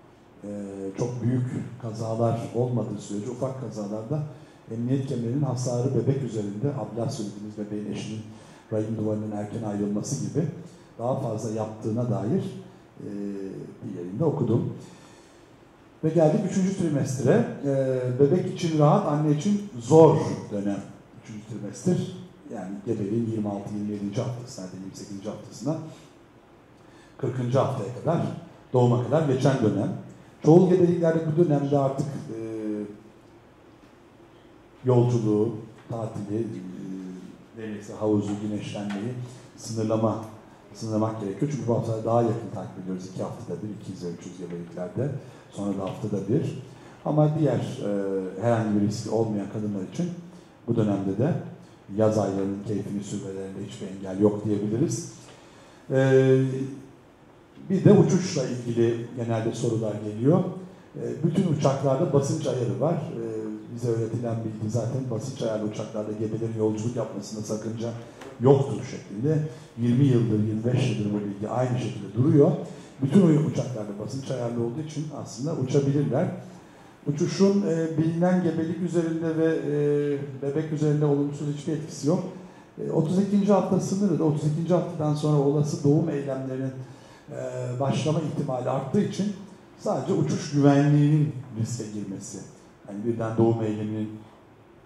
çok büyük kazalar olmadığı sürece ufak kazalarda emniyet kemerinin hasarı bebek üzerinde, ablasyon dediğimiz bebeğin eşinin rahim duvarının erken ayrılması gibi daha fazla yaptığına dair bir yerinde okudum. Ve geldik üçüncü trimestre. Bebek için rahat, anne için zor dönem üçüncü trimester. Yani gebeliğin yirmi altı yirmi yedinci haftasına, yirmi sekizinci haftasına kırkıncı haftaya kadar, doğuma kadar geçen dönem. Çoğul gebeliklerde bu dönemde artık e, yolculuğu, tatili, e, denizi, havuzu, güneşlenmeyi sınırlama, sınırlamak gerekiyor. Çünkü bu haftalarda daha yakın takip ediyoruz. iki haftada bir, iki yüz ve üç yüz gebeliklerde. Sonra da haftada bir. Ama diğer e, herhangi bir riski olmayan kadınlar için bu dönemde de yaz aylarının keyfini sürmelerinde hiçbir engel yok diyebiliriz. E, bir de uçuşla ilgili genelde sorular geliyor. E, bütün uçaklarda basınç ayarı var. E, bize öğretilen bilgi zaten basınç ayarlı uçaklarda gebelerin yolculuk yapmasında sakınca yoktur şeklinde. yirmi yıldır, yirmi beş yıldır bu bilgi aynı şekilde duruyor. Bütün uçaklarda basınç ayarlı olduğu için aslında uçabilirler. Uçuşun e, bilinen gebelik üzerinde ve e, bebek üzerinde olumsuz hiçbir etkisi yok. E, otuz ikinci hafta sınırı da otuz ikinci haftadan sonra olası doğum eylemlerinin e, başlama ihtimali arttığı için sadece uçuş güvenliğinin riske girmesi. Yani birden doğum eyleminin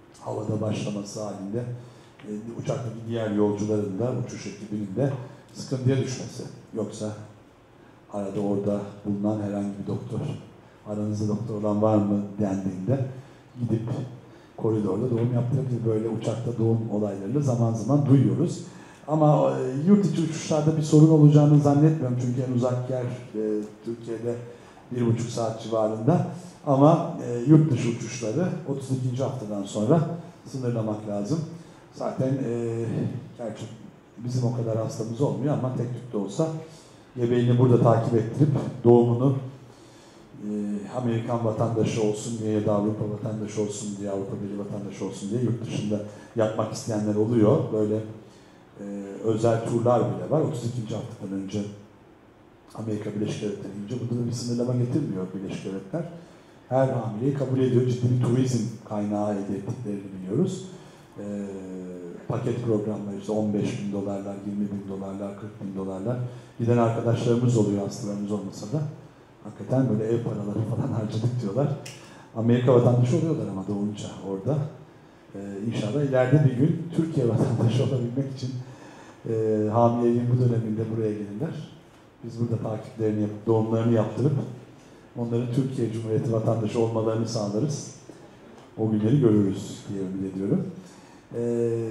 havada başlaması halinde e, uçaktaki diğer yolcuların da uçuş ekibinin de sıkıntıya düşmesi. Yoksa arada orada bulunan herhangi bir doktor, aranızda doktor olan var mı dendiğinde gidip koridorda doğum yaptırabilir. Böyle uçakta doğum olaylarını zaman zaman duyuyoruz. Ama e, yurt içi uçuşlarda bir sorun olacağını zannetmiyorum. Çünkü en uzak yer e, Türkiye'de bir buçuk saat civarında. Ama e, yurt dışı uçuşları otuz ikinci haftadan sonra sınırlamak lazım. Zaten e, gerçi bizim o kadar hastamız olmuyor ama tek tük de olsa gebeliğini burada takip ettirip doğumunu e, Amerikan vatandaşı olsun diye ya da Avrupa vatandaşı olsun diye, Avrupa Birliği vatandaşı olsun diye yurt dışında yapmak isteyenler oluyor. Böyle e, özel turlar bile var. otuz ikinci haftadan önce Amerika Birleşik Devletleri deyince burada da bir sınırlama getirmiyor Birleşik Devletler. Her hamileyi kabul ediyor. Ciddi bir turizm kaynağı elde ettiklerini biliyoruz. E, paket programları işte on beş bin dolarlar, yirmi bin dolarlar, kırk bin dolarlar giden arkadaşlarımız oluyor, hastalarımız olmasa da. Hakikaten böyle ev paraları falan harcadık diyorlar. Amerika vatandaşı oluyorlar ama doğunca orada. Ee, inşallah ileride bir gün Türkiye vatandaşı olabilmek için e, hamileliğin bu döneminde buraya gelirler. Biz burada takiplerini yapıp, doğumlarını yaptırıp onların Türkiye Cumhuriyeti vatandaşı olmalarını sağlarız. O günleri görürüz diye ümit ediyorum. Ee,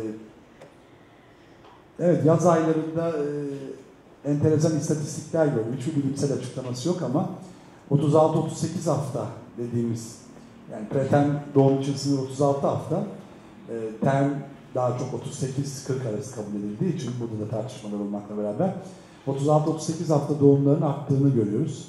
evet, yaz aylarında e, enteresan istatistikler gördüm. Hiçbir bilimsel açıklaması yok ama otuz altı otuz sekiz hafta dediğimiz, yani preterm doğum için sınır otuz altı hafta, e, term daha çok otuz sekiz kırk arası kabul edildiği için burada da tartışmalar olmakla beraber otuz altı otuz sekiz hafta doğumların arttığını görüyoruz.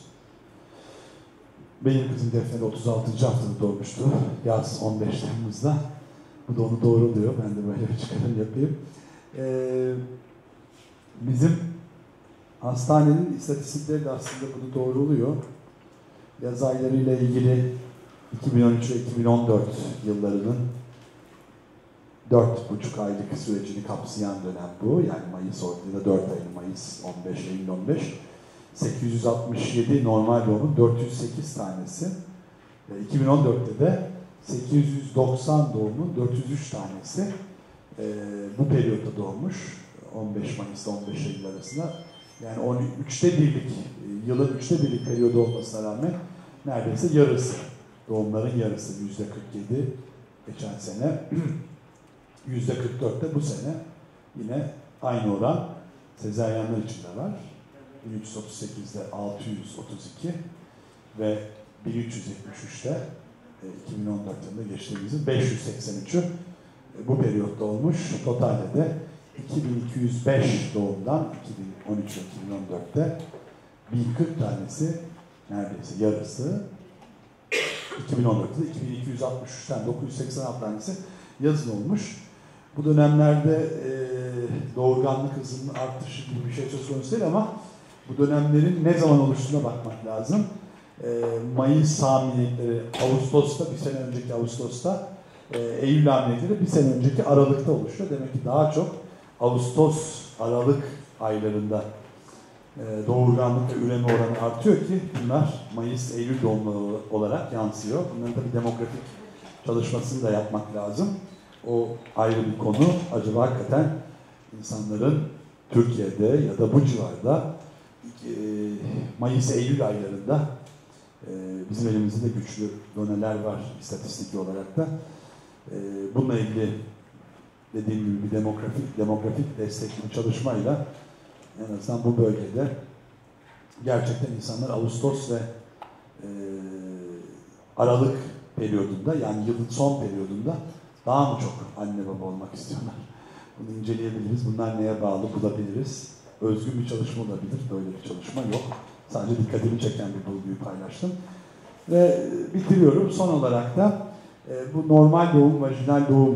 Benim kızım Defne de otuz altıncı haftada doğmuştu. Yaz on beş Temmuz'da. Bu da onu doğruluyor. Ben de böyle bir çıkarım yapayım. Ee, bizim hastanenin istatistikleri de aslında bunu doğruluyor. Yaz aylarıyla ilgili iki bin on üç ve iki bin on dört yıllarının dört buçuk aylık sürecini kapsayan dönem bu. Yani Mayıs ortasında dört aylı Mayıs, on beş Eylül on beş. sekiz yüz altmış yedi normal doğumun dört yüz sekiz tanesi. iki bin on dörtte de sekiz yüz doksan doğumun dört yüz üç tanesi e, bu periyotta doğmuş. on beş Mayıs'ta on beş Eylül arasında. Yani on üçte birlik, yılın üçte birlik periyodu olmasına rağmen neredeyse yarısı. Doğumların yarısı yüzde kırk yedi geçen sene. yüzde kırk dörtte bu sene yine aynı oran sezaryenler için de var. bin üç yüz otuz sekizde altı yüz otuz iki ve bin üç yüz yetmiş üçte iki bin on dört yılında geçtiğimizin beş yüz seksen üçü bu periyotta olmuş. Totalde de iki bin iki yüz beş doğumdan iki bin on üç ve iki bin on dörtte bin kırk tanesi, neredeyse yarısı, iki bin on dörtte de iki bin iki yüz altmış üçten dokuz yüz seksen altı tanesi yazın olmuş. Bu dönemlerde e, doğurganlık hızının artışı gibi bir şey söz konusu değil ama bu dönemlerin ne zaman oluştuğuna bakmak lazım. E, Mayıs hamilelikleri Ağustos'ta, bir sene önceki Ağustos'ta, e, Eylül hamilelikleri bir sene önceki Aralık'ta oluşuyor. Demek ki daha çok Ağustos, Aralık aylarında e, doğurganlık ve üreme oranı artıyor ki bunlar Mayıs, Eylül doğumları olarak yansıyor. Bunların da bir demografik çalışmasını da yapmak lazım. O ayrı bir konu. Acaba hakikaten insanların Türkiye'de ya da bu civarda e, Mayıs-Eylül aylarında e, bizim elimizde de güçlü doneler var istatistik olarak da. E, bununla ilgili dediğim gibi bir demografik, demografik destekli bir çalışmayla en azından bu bölgede gerçekten insanlar Ağustos ve e, Aralık periyodunda, yani yılın son periyodunda daha mı çok anne baba olmak istiyorlar? Bunu inceleyebiliriz. Bunlar neye bağlı bulabiliriz? Özgün bir çalışma olabilir. Böyle bir çalışma yok. Sadece dikkatimi çeken bir bulguyu paylaştım. Ve bitiriyorum. Son olarak da e, bu normal doğum, vajinal doğum,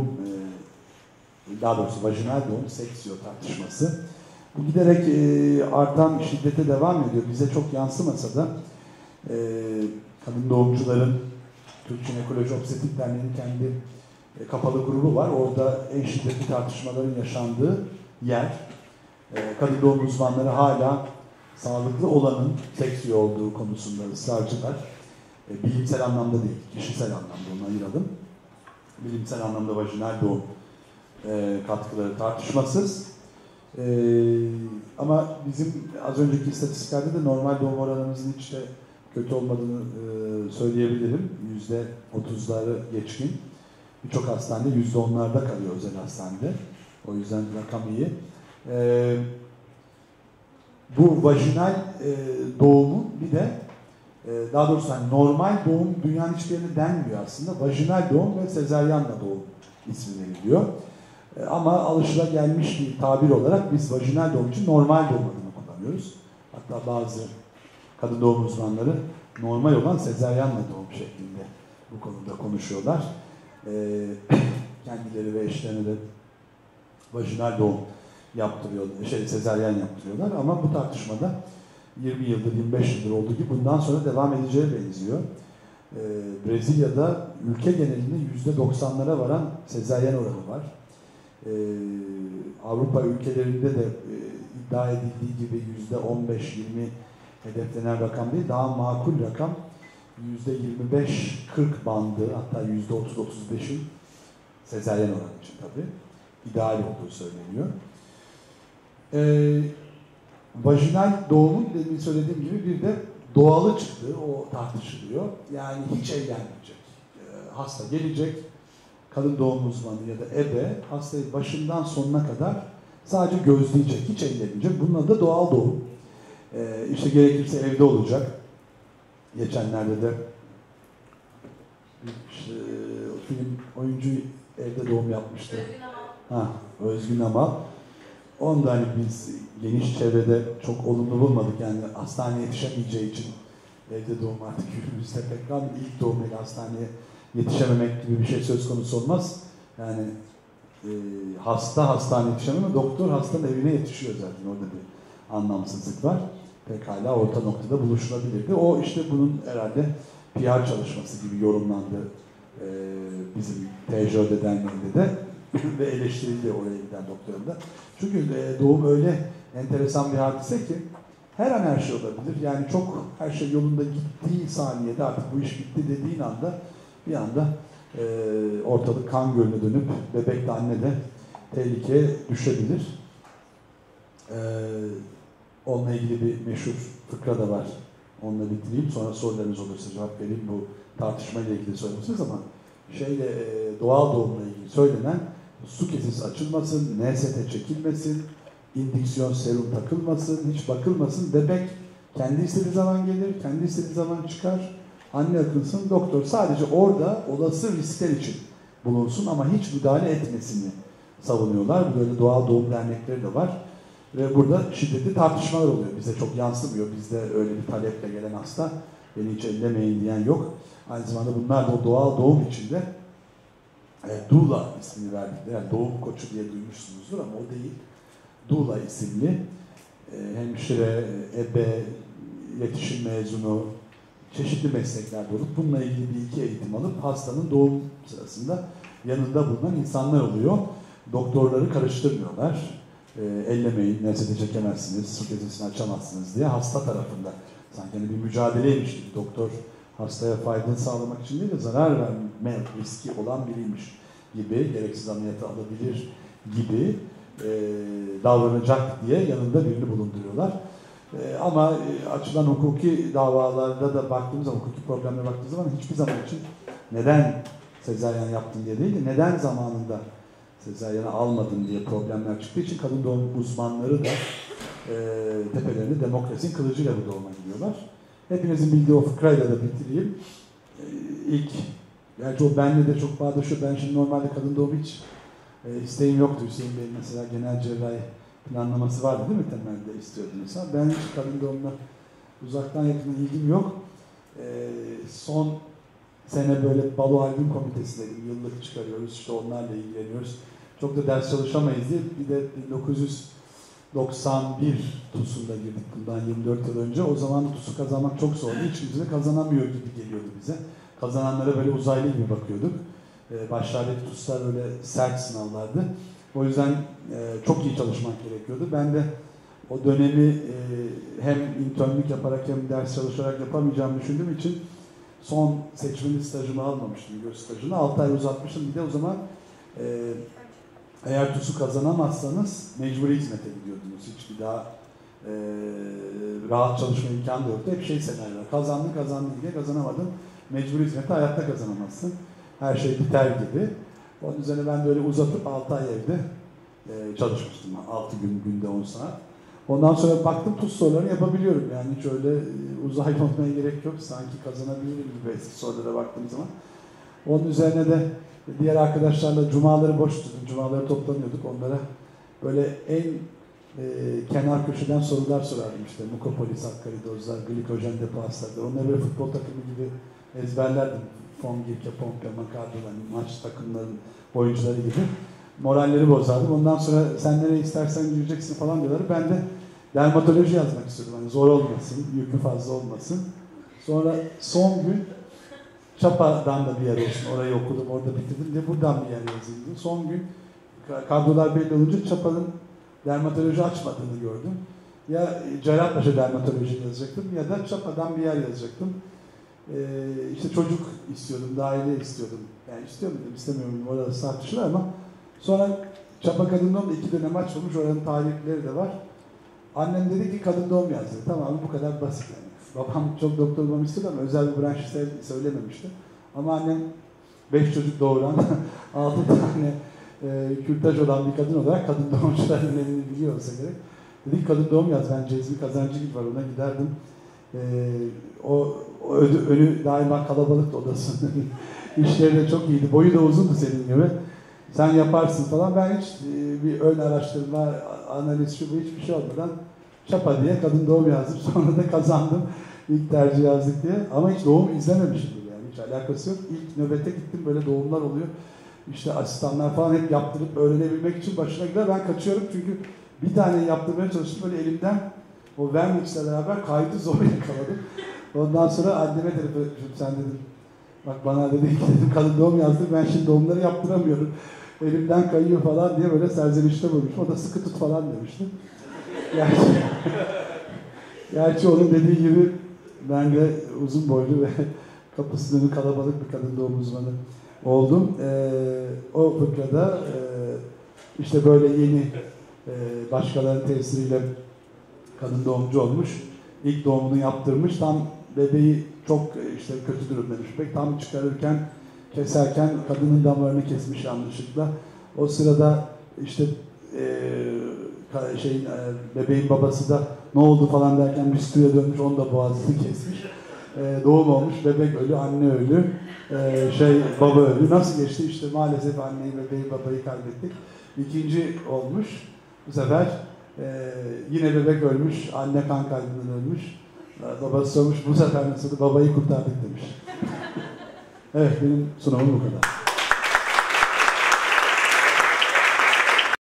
e, daha doğrusu vajinal doğum, seksiyo tartışması. Bu giderek e, artan şiddete devam ediyor. Bize çok yansımasa da e, kadın doğumcuların Türk Jinekoloji Obstetrik Derneği'nin kendi e, kapalı grubu var. Orada en şiddetli tartışmaların yaşandığı yer. E, kadın doğum uzmanları hala sağlıklı olanın seksiyo olduğu konusunda ısrarcılar. E, bilimsel anlamda değil, kişisel anlamda onu ayıralım. bilimsel anlamda vajinal doğum e, katkıları tartışmasız. E, ama bizim az önceki istatistiklerde de normal doğum oranımızın hiç de kötü olmadığını e, söyleyebilirim. yüzde otuzları geçkin. Birçok hastanede yüzde onlarda kalıyor özel hastanede. O yüzden rakam iyi. E, bu vajinal e, doğumun bir de e, daha doğrusu hani normal doğum dünyanın hiçbir yerine denmiyor aslında. Vajinal doğum ve sezaryenle doğum ismi veriliyor. E, ama alışılagelmiş bir tabir olarak biz vajinal doğum için normal doğum adını kullanıyoruz. Hatta bazı kadın doğum uzmanları normal olan sezaryenle doğum şeklinde bu konuda konuşuyorlar. E, kendileri ve eşlerine de vajinal doğum yaptırıyorlar, şey sezaryen yaptırıyorlar ama bu tartışmada yirmi yıldır, yirmi beş yıldır olduğu gibi bundan sonra devam edeceğe benziyor. Ee, Brezilya'da ülke genelinde yüzde doksanlara varan sezaryen oranı var. Ee, Avrupa ülkelerinde de e, iddia edildiği gibi yüzde on beş yirmi hedeflenen rakam değil, daha makul rakam yüzde yirmi beş kırk bandı, hatta yüzde otuz otuz beşin sezaryen oranı için tabii ideal olduğu söyleniyor. Ee, vajinal doğumun demin söylediğim gibi bir de doğalı çıktığı o tartışılıyor. Yani hiç evlenmeyecek. Ee, hasta gelecek, kadın doğum uzmanı ya da ebe hastayı başından sonuna kadar sadece gözleyecek, hiç evlenmeyecek. Bunun adı da doğal doğum. Ee, işte gerekirse evde olacak. Geçenlerde de işte, film oyuncu evde doğum yapmıştı. Ha, Özgün Amal. Onda hani biz geniş çevrede çok olumlu bulmadık, yani hastaneye yetişemeyeceği için evde doğum artık günümüzde pek kalmadı. İlk doğumuyla hastaneye yetişememek gibi bir şey söz konusu olmaz. Yani e, hasta hastaneye yetişemiyor ama doktor hastanın evine yetişiyor zaten, orada bir anlamsızlık var. Pekala orta noktada buluşulabilirdi. O işte bunun herhalde P R çalışması gibi yorumlandı e, bizim T J O D Derneği'nde de ve eleştirildi oraya giden doktorun da. Çünkü e, doğum öyle enteresan bir hadise ki her an her şey olabilir. Yani çok her şey yolunda gittiği saniyede artık bu iş bitti dediğin anda bir anda e, ortalık kan gölüne dönüp bebek de anne de tehlikeye düşebilir. E, onunla ilgili bir meşhur fıkra da var. Onunla bitireyim. Sonra sorularınız olursa cevap vereyim. Bu tartışmayla ilgili söylemişsiniz ama şeyle e, doğal doğumla ilgili söylenen su kesesi açılmasın, N S T çekilmesin, indüksiyon serum takılmasın, hiç bakılmasın. Bebek kendi istediği zaman gelir, kendi istediği zaman çıkar. Anne akılsın, doktor sadece orada olası riskler için bulunsun ama hiç müdahale etmesini savunuyorlar. Böyle doğal doğum dernekleri de var. Ve burada şiddetli tartışmalar oluyor. Bize çok yansımıyor. Bizde öyle bir taleple gelen hasta, beni hiç ellemeyin diyen yok. Aynı zamanda bunlar da o doğal doğum içinde e, doula ismini verdikleri, yani doğum koçu diye duymuşsunuzdur ama o değil. Doula isimli e, hemşire, ebe, iletişim mezunu, çeşitli mesleklerde olup bununla ilgili bir iki eğitim alıp hastanın doğum sırasında yanında bulunan insanlar oluyor. Doktorları karıştırmıyorlar. E, ellemeyin, N S T çekemezsiniz, su kesesini açamazsınız diye hasta tarafında. Sanki yani bir mücadeleymiş gibi doktor hastaya fayda sağlamak için değil de zarar verme riski olan biriymiş gibi, gereksiz ameliyatı alabilir gibi e, davranacak diye yanında birini bulunduruyorlar. E, ama e, açılan hukuki davalarda da baktığımız zaman, hukuki problemlere baktığımız zaman hiçbir zaman için neden sezaryen yaptın diye değil de neden zamanında sezaryeni almadın diye problemler çıktığı için kadın doğum uzmanları da e, tepelerinde demokrasinin kılıcıyla bu doğuma gidiyorlar. Hepinizin bildiği o fıkrayla da bitireyim. Ee, ilk, gerçi o benle de çok bağdaşıyor. Ben şimdi normalde kadın doğum hiç e, isteğim yoktu. Hüseyin Bey'in mesela genel cerrahi planlaması vardı değil mi, temelde istiyordu mesela. Ben hiç kadın doğumla uzaktan yakından ilgim yok. Ee, son sene böyle balo albüm komitesindeydim. Yıllık çıkarıyoruz, işte onlarla ilgileniyoruz. Çok da ders çalışamayız diye. Bir de bin dokuz yüz doksan bir TUS'unda girdik bundan yirmi dört yıl önce. O zaman da TUS'u kazanmak çok zordu. Hiç kimse kazanamıyor gibi geliyordu bize. Kazananlara böyle uzaylı gibi bakıyorduk. Ee, başlardaki TUS'lar öyle sert sınavlardı. O yüzden e, çok iyi çalışmak gerekiyordu. Ben de o dönemi e, hem internlük yaparak hem ders çalışarak yapamayacağımı düşündüğüm için son seçmeni stajımı almamıştım, göz stajını. altı ay uzatmıştım. Bir de o zaman e, eğer TUS'u kazanamazsanız mecburi hizmete gidiyordunuz. Hiç bir daha e, rahat çalışma imkanı da yoktu. Hep şey senaryolar. Kazandın kazandın diye kazanamadın. Mecburi hizmete hayatta kazanamazsın. Her şey biter gibi. Onun üzerine ben de öyle uzatıp altı ay evde e, çalışmıştım. altı gün, günde on saat. Ondan sonra baktım TUS sorularını yapabiliyorum. Yani hiç öyle uzaylı olmaya gerek yok. Sanki kazanabilirim gibi eski sorulara baktığım zaman. Onun üzerine de diğer arkadaşlarla cumaları boş tuttum. Cumaları toplanıyorduk. Onlara böyle en e, kenar köşeden sorular sorardım işte. Mukopolis, Hakkaridozlar, glikojen depo hastalıkları. Onları böyle futbol takımı gibi ezberlerdim. Fongirke, Pompe, Makardo'dan, maç takımlarının oyuncuları gibi. Moralleri bozardım. Ondan sonra sen nereye istersen gireceksin falan diyorlar. Ben de dermatoloji yazmak istiyordum. Hani zor olmasın, yükü fazla olmasın. Sonra son gün Çapa'dan da bir yer olsun. Orayı okudum, orada bitirdim diye buradan bir yer yazayım diye. Son gün kadrolar belli olunca Çapa'nın dermatoloji açmadığını gördüm. Ya Cerrahpaşa dermatoloji yazacaktım ya da Çapa'dan bir yer yazacaktım. Ee, işte çocuk istiyordum, dahiliye istiyordum. Yani istiyor muydum, istemiyorum orada tartışılır ama sonra Çapa Kadın Doğum'da iki dönem açılmış, oranın tarihleri de var. Annem dedi ki kadın doğum yazdı. Tamam, bu kadar basit yani. Babam çok doktor olmamı istiyordu ama özel bir branşı söylememişti. Ama annem beş çocuk doğuran, altı tane e, kürtaj olan bir kadın olarak kadın doğumcuların elini biliyor olsa gerek. Dedi ki kadın doğum yaz, ben Cezmi Kazancı gibi var, ona giderdim. E, o o önü, önü daima kalabalıktı odasının. İşleri de çok iyiydi, boyu da uzundu senin gibi. Sen yaparsın falan. Ben hiç e, bir ön araştırma, analiz, şu bu hiçbir şey olmadan Çapa diye kadın doğum yazdım. Sonra da kazandım. İlk tercih yazdık diye. Ama hiç doğum izlememişimdir yani. Hiç alakası yok. İlk nöbete gittim, böyle doğumlar oluyor. İşte asistanlar falan hep yaptırıp öğrenebilmek için başına gider. Ben kaçıyorum çünkü bir tane yaptırmaya çalıştım. Böyle elimden o Vermix'le beraber kaydı zor yakaladım. Ondan sonra anneme telefon etmişim. Sen dedim, bak bana dedi ki dedim, kadın doğum yazdım, ben şimdi doğumları yaptıramıyorum. Elimden kayıyor falan diye böyle serzenişte bulmuşum. O da sıkı tut falan demişti. Gerçi, gerçi onun dediği gibi ben de uzun boylu ve kapısı önü kalabalık bir kadın doğum uzmanı oldum. Ee, o fıkrada e, işte böyle yeni e, başkalarının tesiriyle kadın doğumcu olmuş. İlk doğumunu yaptırmış. Tam bebeği çok işte kötü durumdaymış. Bebek tam çıkarırken, keserken kadının damarını kesmiş yanlışlıkla. O sırada işte e, şey e, bebeğin babası da ne oldu falan derken bir stüdyoya dönmüş, onu da boğazını kesmiş. E, doğum olmuş, bebek ölü, anne ölü, e, şey baba ölü. Nasıl geçti? İşte maalesef anneyi, bebeği, babayı kaybettik. İkinci olmuş. Bu sefer e, yine bebek ölmüş, anne kan kaybından ölmüş. Babası sormuş, bu sefer nasıldı? Babayı kurtardık demiş. Evet, benim sunumum bu kadar.